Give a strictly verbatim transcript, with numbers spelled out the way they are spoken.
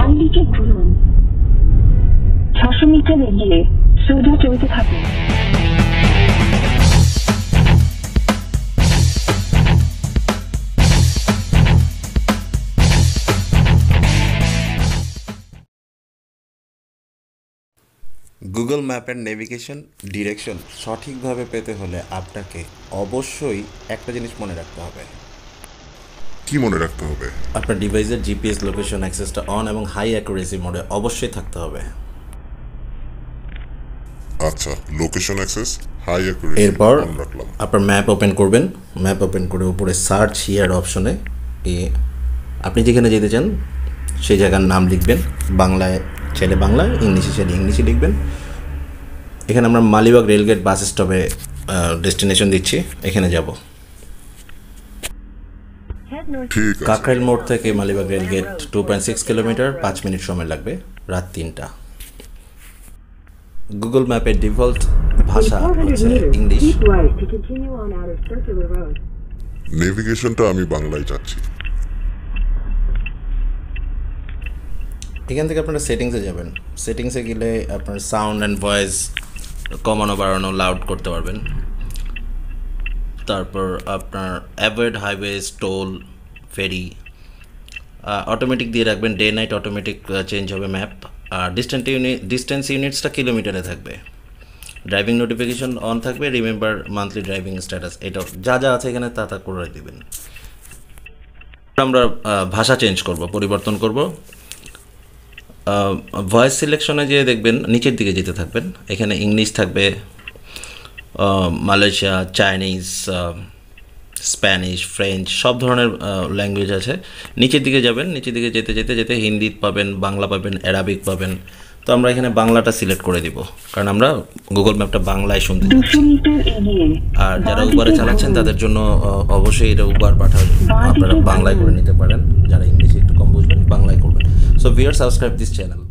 ডান দিকে ঘুরুন। ছশো মিটার এগিয়ে সোজা চলতে থাকুন। গুগল ম্যাপের নেভিগেশন ডিরেকশন সঠিকভাবে পেতে হলে আপনাকে অবশ্যই একটা জিনিস মনে রাখতে হবে। কি মনে রাখতে হবে? আপনার ডিভাইসের জিপিএস লোকেশন অ্যাক্সেসটা অন এবং হাই অ্যাকুরেসি মোডে অবশ্যই থাকতে হবে। আচ্ছা, লোকেশন অ্যাক্সেস হাই অ্যাকুরেসি এরপর অন রাখলাম। আপনার ম্যাপ ওপেন করবেন। ম্যাপ ওপেন করে উপরে সার্চ হিয়ার অপশনে আপনি যেখানে যেতে চান সেই জায়গার নাম লিখবেন। বাংলায় চাইলে বাংলায়, ইংলিশে চাইলে ইংলিশে লিখবেন। এখানে আমরা মালিবাগ রেলগেট বাস স্টপে ডেস্টিনেশন দিচ্ছি, এখানে যাব। ঠিক আছে। কাকরাইল মোড় থেকে Malibagh rail gate two point six kilometre, পাঁচ মিনিট সময় লাগবে, রাত তিনটা। গুগল ম্যাপের ডিফল্ট ভাষা হচ্ছে ইংলিশ। নেভিগেশনটা আমি বাংলায় চাচ্ছি। এখান থেকে আপনারা সেটিংসে যাবেন। সেটিংসে গেলে আপনার সাউন্ড অ্যান্ড ভয়েস কমানো বাড়ানো লাউড করতে পারবেন। তারপর আপনার avoid highways, toll, ferry automatic দিয়ে রাখবেন। ডে নাইট অটোমেটিক চেঞ্জ হবে ম্যাপ। আর ডিস্টেন্স ইউনিট ডিস্টেন্স ইউনিটসটা কিলোমিটারে থাকবে। ড্রাইভিং নোটিফিকেশন অন থাকবে। রিমেম্বার মান্থলি ড্রাইভিং স্ট্যাটাস, এটা যা যা আছে এখানে তা তা করে দেবেন। আমরা ভাষা চেঞ্জ করব, পরিবর্তন করব। ভয়েস সিলেকশনে যে দেখবেন নিচের দিকে যেতে থাকবেন, এখানে ইংলিশ থাকবে, মালয়েশিয়া, চাইনিজ, স্প্যানিশ, ফ্রেঞ্চ সব ধরনের ল্যাঙ্গুয়েজ আছে। নিচের দিকে যাবেন, নিচের দিকে যেতে যেতে যেতে হিন্দি পাবেন, বাংলা পাবেন, অ্যারাবিক পাবেন। তো আমরা এখানে বাংলাটা সিলেক্ট করে দিব, কারণ আমরা গুগল ম্যাপটা বাংলায় শুনতে চাচ্ছি। আর যারা উবারে চালাচ্ছেন তাদের জন্য অবশ্যই এটা উবার পাঠাবেন, আপনারা বাংলায় করে নিতে পারেন। যারা ইংলিশে একটু কম বুঝবেন বাংলায় করবেন। So viewer, subscribe this channel.